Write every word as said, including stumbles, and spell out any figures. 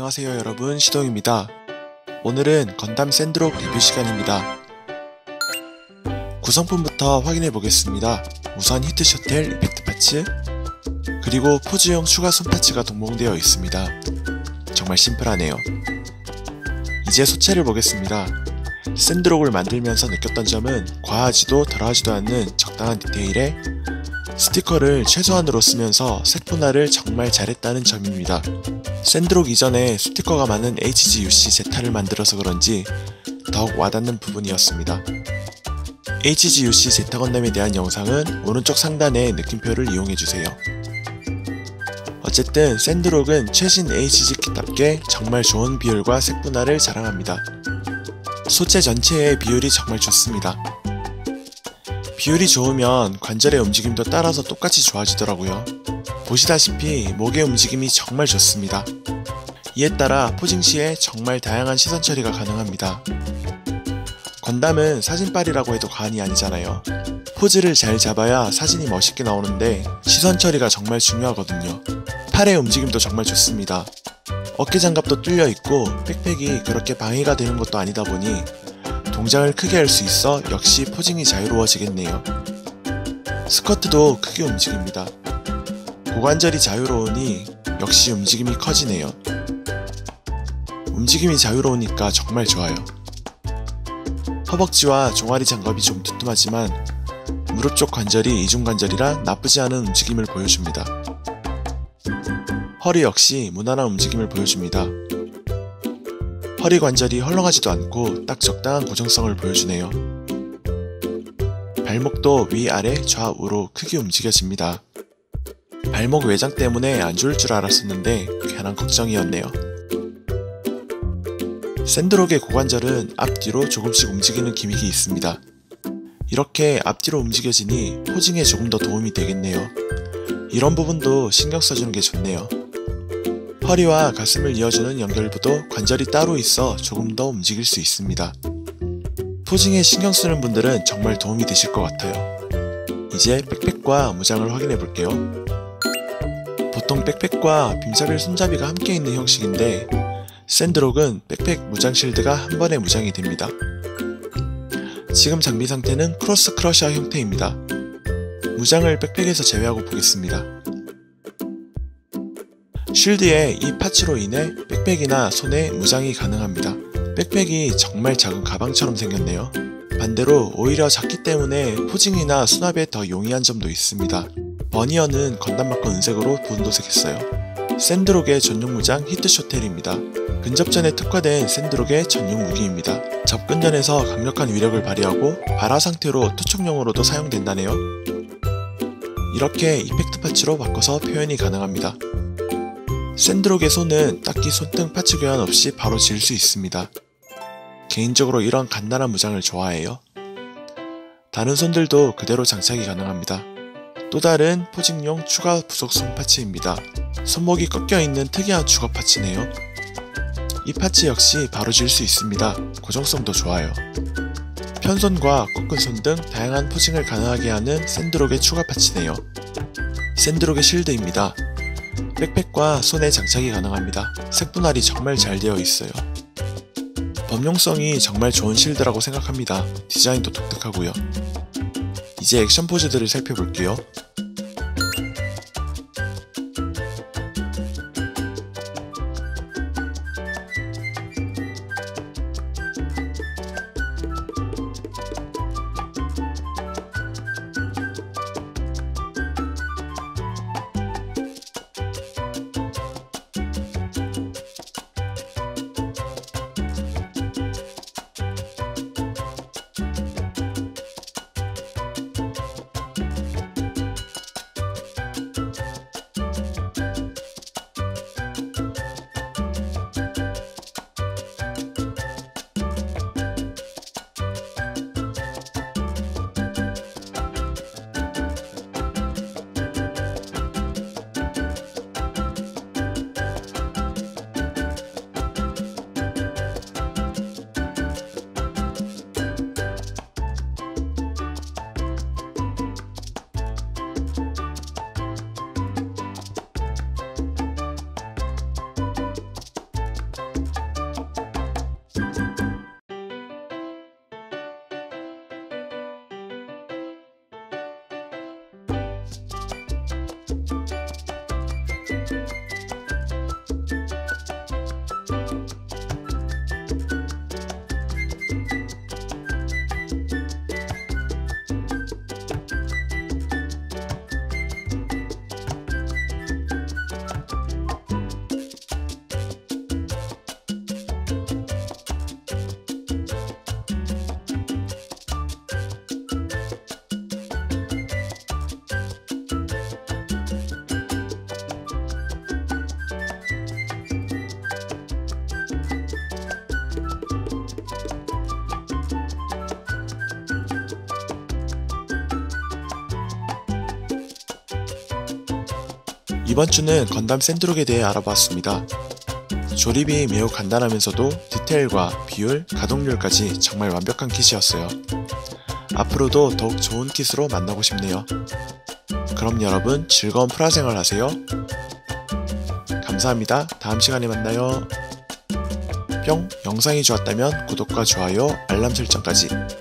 안녕하세요 여러분, 시동입니다. 오늘은 건담 샌드록 리뷰 시간입니다. 구성품부터 확인해 보겠습니다. 우선 히트 셔틀 이펙트 파츠, 그리고 포즈용 추가 손 파츠가 동봉되어 있습니다. 정말 심플하네요. 이제 소체를 보겠습니다. 샌드록을 만들면서 느꼈던 점은 과하지도 덜하지도 않는 적당한 디테일에 스티커를 최소한으로 쓰면서 색 분할을 정말 잘했다는 점입니다. 샌드록 이전에 스티커가 많은 에이치지유씨 제타를 만들어서 그런지 더욱 와닿는 부분이었습니다. 에이치지유씨 제타 건담에 대한 영상은 오른쪽 상단의 느낌표를 이용해주세요. 어쨌든 샌드록은 최신 에이치지키답게 정말 좋은 비율과 색 분할을 자랑합니다. 소체 전체의 비율이 정말 좋습니다. 비율이 좋으면 관절의 움직임도 따라서 똑같이 좋아지더라고요. 보시다시피 목의 움직임이 정말 좋습니다. 이에 따라 포징 시에 정말 다양한 시선 처리가 가능합니다. 건담은 사진빨이라고 해도 과언이 아니잖아요. 포즈를 잘 잡아야 사진이 멋있게 나오는데 시선 처리가 정말 중요하거든요. 팔의 움직임도 정말 좋습니다. 어깨 장갑도 뚫려 있고 백팩이 그렇게 방해가 되는 것도 아니다 보니 동작을 크게 할 수 있어 역시 포징이 자유로워지겠네요. 스커트도 크게 움직입니다. 고관절이 자유로우니 역시 움직임이 커지네요. 움직임이 자유로우니까 정말 좋아요. 허벅지와 종아리 장갑이 좀 두툼하지만 무릎 쪽 관절이 이중관절이라 나쁘지 않은 움직임을 보여줍니다. 허리 역시 무난한 움직임을 보여줍니다. 허리 관절이 헐렁하지도 않고 딱 적당한 고정성을 보여주네요. 발목도 위아래 좌우로 크게 움직여집니다. 발목 외장 때문에 안 좋을 줄 알았었는데 괜한 걱정이었네요. 샌드록의 고관절은 앞뒤로 조금씩 움직이는 기믹이 있습니다. 이렇게 앞뒤로 움직여지니 포징에 조금 더 도움이 되겠네요. 이런 부분도 신경 써주는 게 좋네요. 허리와 가슴을 이어주는 연결부도 관절이 따로 있어 조금 더 움직일 수 있습니다. 포징에 신경 쓰는 분들은 정말 도움이 되실 것 같아요. 이제 백팩과 무장을 확인해 볼게요. 보통 백팩과 빔사빌 손잡이가 함께 있는 형식인데 샌드록은 백팩 무장 실드가 한 번에 무장이 됩니다. 지금 장비 상태는 크로스 크러셔 형태입니다. 무장을 백팩에서 제외하고 보겠습니다. 쉴드에 이 파츠로 인해 백팩이나 손에 무장이 가능합니다. 백팩이 정말 작은 가방처럼 생겼네요. 반대로 오히려 작기 때문에 포징이나 수납에 더 용이한 점도 있습니다. 버니어는 건담마커 은색으로 분도색했어요. 샌드록의 전용 무장 히트 셔텔입니다. 근접전에 특화된 샌드록의 전용 무기입니다. 접근전에서 강력한 위력을 발휘하고 발화 상태로 투척용으로도 사용된다네요. 이렇게 이펙트 파츠로 바꿔서 표현이 가능합니다. 샌드록의 손은 딱히 손등 파츠 교환 없이 바로 질 수 있습니다. 개인적으로 이런 간단한 무장을 좋아해요. 다른 손들도 그대로 장착이 가능합니다. 또 다른 포징용 추가 부속 손 파츠입니다. 손목이 꺾여있는 특이한 주걱 파츠네요. 이 파츠 역시 바로 질 수 있습니다. 고정성도 좋아요. 편손과 꺾은 손 등 다양한 포징을 가능하게 하는 샌드록의 추가 파츠네요. 샌드록의 실드입니다. 백팩과 손에 장착이 가능합니다. 색 분할이 정말 잘 되어 있어요. 범용성이 정말 좋은 실드라고 생각합니다. 디자인도 독특하고요. 이제 액션 포즈들을 살펴볼게요. 이번 주는 건담 샌드록에 대해 알아보았습니다. 조립이 매우 간단하면서도 디테일과 비율, 가동률까지 정말 완벽한 킷이었어요. 앞으로도 더욱 좋은 킷으로 만나고 싶네요. 그럼 여러분 즐거운 프라생활 하세요. 감사합니다. 다음 시간에 만나요. 뿅! 영상이 좋았다면 구독과 좋아요, 알람 설정까지.